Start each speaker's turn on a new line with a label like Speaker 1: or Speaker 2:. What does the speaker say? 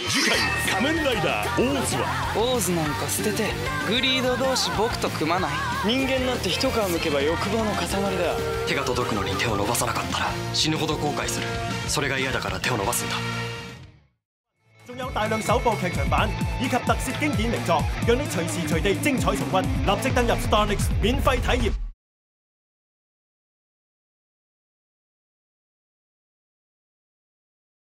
Speaker 1: 次回仮面ライダーオーズは
Speaker 2: オーズなんか捨ててグリード同士僕と組まない。人間なんて一皮むけば欲望の塊だ。
Speaker 3: 手が届くのに手を伸ばさなかったら死ぬほど後悔する。それが嫌だから手を伸ばすんだ。
Speaker 4: 仲有大量首部劇場版以及特攝經典名作，讓你隨時隨地精彩重溫。立即登入 StarNext免費體驗。